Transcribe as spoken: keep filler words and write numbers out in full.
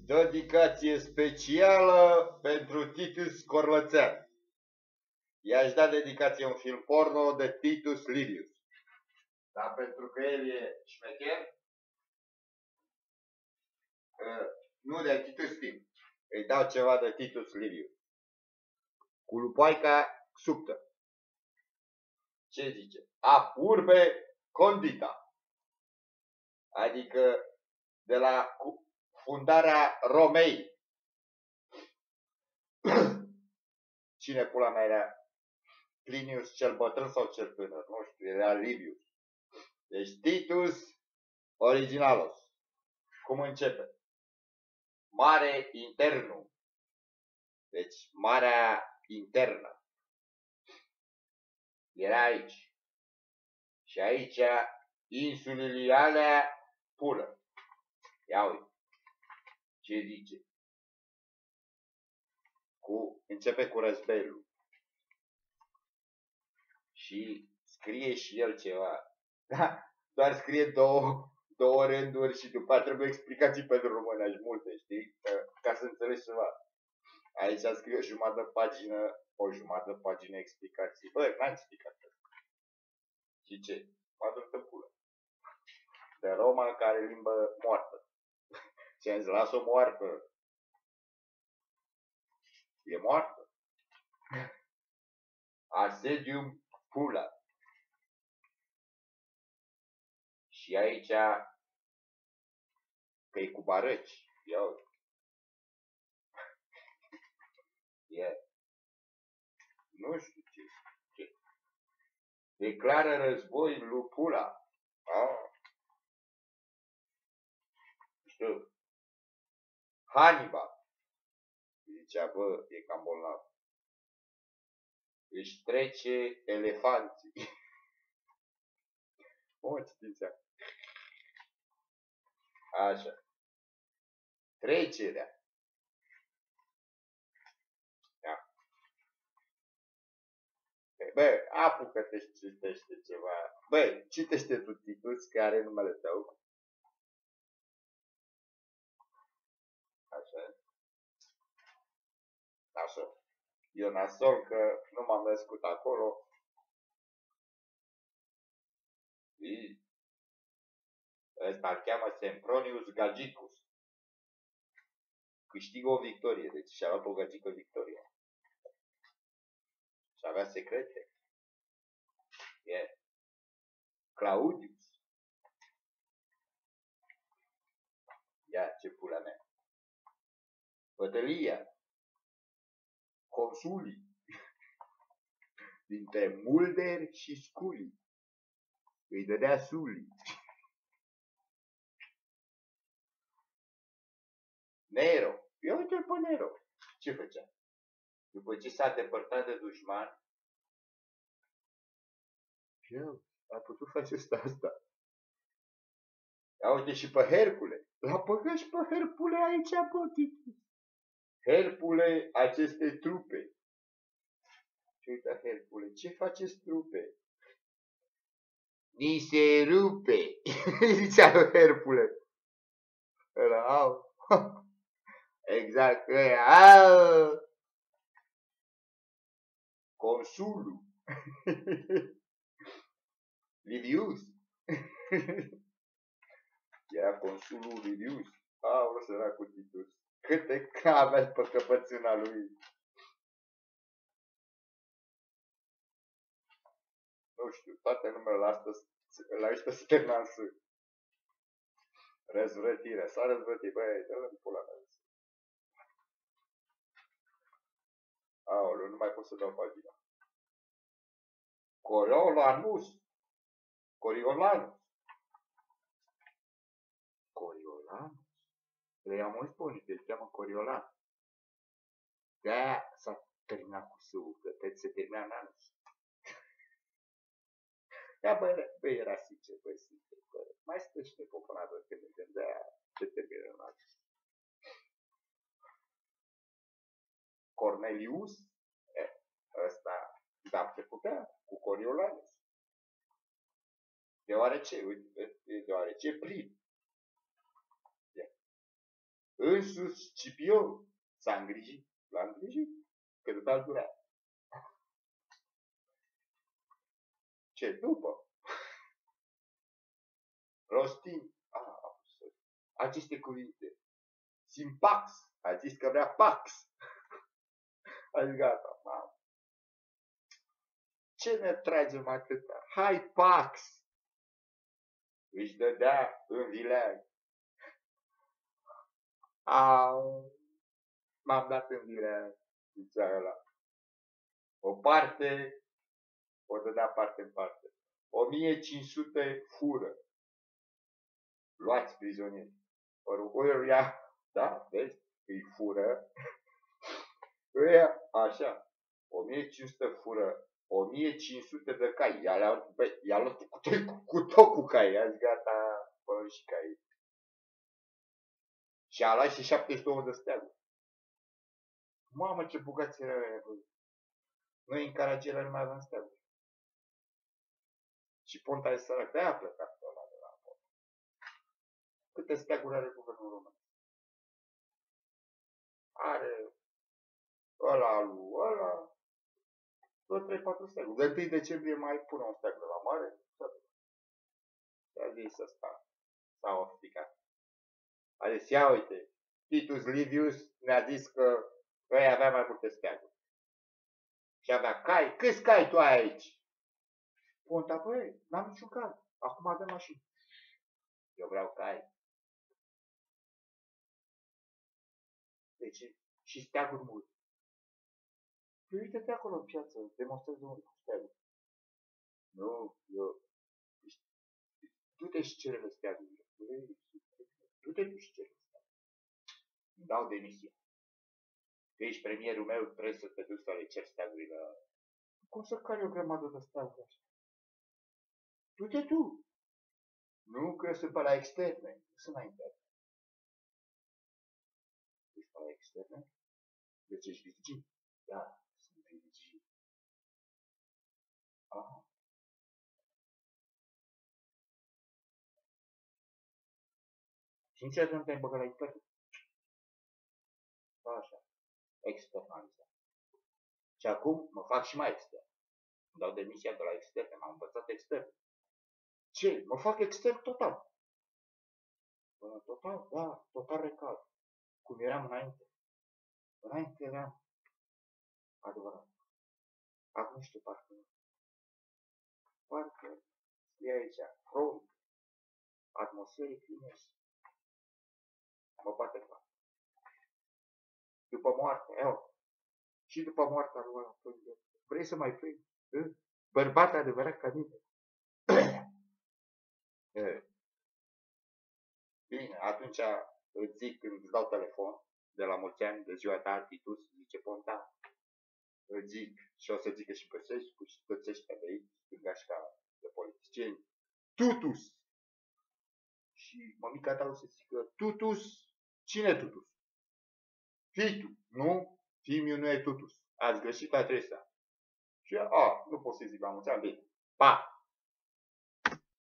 Dedicație specială pentru Titus Corlățean. I-aș da dedicație un film porno de Titus Livius. Dar pentru că el e șmecher, nu de Titus Tim, îi dau ceva de Titus Livius. Cu lupoaica subtă. Ce zice? Ab urbe condita. Adică de la fundarea Romei. Cine pula mea era? Plinius cel bătrân sau cel tânăr? Nu știu, era Livius. Deci Titus Originalos. Cum începe? Mare internum. Deci marea internă. Era aici. Și aici insulele alea pulă. Ia uite. Ce zice? Cu, începe cu războiul. Și scrie și el ceva. Da, doar scrie două, două rânduri și după aceea trebuie explicații pentru românești multe, știi? Ca să înțelegi ceva. Aici scrie o jumătate de pagină, o jumătate de pagină explicații. Bă, n-am explicat. Și ce? Mă duc în pulă. De Roma care e limbă moartă. Și am zis, las-o moartă. E moartă. Asedium pula. Și aici că e cu barăci. Ia uite. Yeah. Nu știu ce. ce. Declară război lui Pula. Ah. Știu. Hannibal. Zicea, bă, e cam bolnav. Își trece elefanții. O, ce zicea? Așa. Trecerea. Ia. Bă, apucă-te și citește ceva. Bă, citește tu Titus, că are numele tău. Așa. Așa. Eu nasol că nu m-am născut acolo. Și ăsta îl cheamă Sempronius Gagicus. Câștigă o victorie, deci și-a luat o gagică victoria. Și avea secrete. E. Yeah. Claudius. Ia, ce pula mea. Bătălia. Consulii. Dintre Mulder și Sculi. Îi dădea Suli. Nero. Ia uite-l pe Nero. Ce făcea? După ce s-a depărtat de dușman, eu a putut face asta. Ia uite și pe Hercule. L-a păgat și pe Hercule aici, bă, Hercule, aceste trupe. Și uite, Hercule, ce faceți trupe? Ni se rupe. Zicea lui Hercule. Ăla, au. Exact, ăia, au. Consulul. Livius. Era consulul Livius. Aoleu, săracul Titus. Câte avea pe căpățâna lui. Nu știu, toate numele astea la ăștia se termina în S. Răzvrătire. S-a răzvrătit, băi, dă-l în pula mea. Aoleu, nu mai pot să dau pagina. Coriolanus. Coriolanus. Coriolanus? Le am auzit pe unii, îl cheamă Coriolan. De-aia s-a terminat cu S-ul, că trebuie să termina în anus. Da, bă, bă, era sincer, bă, sincer, bă. Mai stă și de poponadă când îmi gândea ce termină în anus. Cornelius? E, ăsta, da, te putea, cu Coriolanus. Deoarece, uite, deoarece plin. Însuși Scipion s-a îngrijit, l-a îngrijit, că total durea. Ce după? Rostin, ah, aceste cuvinte. Simpax, a zis că vrea Pax. A zis gata, mamă. Ce ne tragem atâta? Hai Pax! Își dădea în vileag. Au, m-am dat în vileag, zicea ăla. O parte, o dădea parte în parte. o mie cinci sute fură. Luați prizonieri. Ori ia, da, vezi, îi fură. Ăia, așa, o mie cinci sute fură, o mie cinci sute de cai. I-a luat cu, cu, cu tot cu cai. A zis gata, bă, și cai. Și a luat și șaptezeci și două de steaguri. Mamă, ce bogați erau ăia, bă. Noi în Caragiale nu mai aveam steaguri. Și Ponta e sărac, de-aia a plecat pe ăla de la Ponta. Câte steaguri are guvernul român? Are ăla lui ăla, vreo trei patru steaguri. De întâi decembrie mai pune un steag de la mare. Și-a zis ăsta, s-a oficat. A zis, ia uite, Titus Livius ne-a zis că ei avea mai multe steaguri. Și avea cai. Câți cai tu ai aici? Ponta, băi, n-am niciun cai. Acum avem mașini. Eu vreau cai. Deci, și steaguri multe. Păi uite-te acolo în piață, demonstrezi unul cu steaguri. Nu, eu... Du-te și cere-le steagurile. Du-te tu și cere-le steagurile. Îmi dau demisia. Tu ești premierul meu, trebuie să te duci să le ceri steagurile. Cum să cari o grămadă de steaguri așa? Du-te tu! Nu, că eu sunt pe la externe. Nu sunt la interne. Ești pe la externe? Deci ești vigil? Da, sunt vigil. Aha. Și nici nu te-ai băgat la interne? Așa. Externalizat. Și acum mă fac și mai extern. Îmi dau demisia de la externe. M-am învățat extern. Ce? Mă fac extern total. Bă, total, da, total recal. Cum eram înainte. Înainte eram adevărat. Acum știu parcă. Parcă scrie aici. Front. Atmosferic finesc. Mă bate în față. După moarte, eu. Și după moartea lui ăla. Vrei să mai fii? Bărbat adevărat ca mine. Bine, atunci îți zic când îți dau telefon de la mulți ani, de ziua ta, Titus, zice Ponta, îți zic și o să zică și Băsescu și toți ăștia de aici, stângașca de politicieni, Tutus! Și mămica ta o să zică, Tutus? Cine Tutus? Fii tu, nu? Fiul nu e Tutus. Ați greșit adresa. Și a, nu pot să zic la mulți ani, bine. Pa!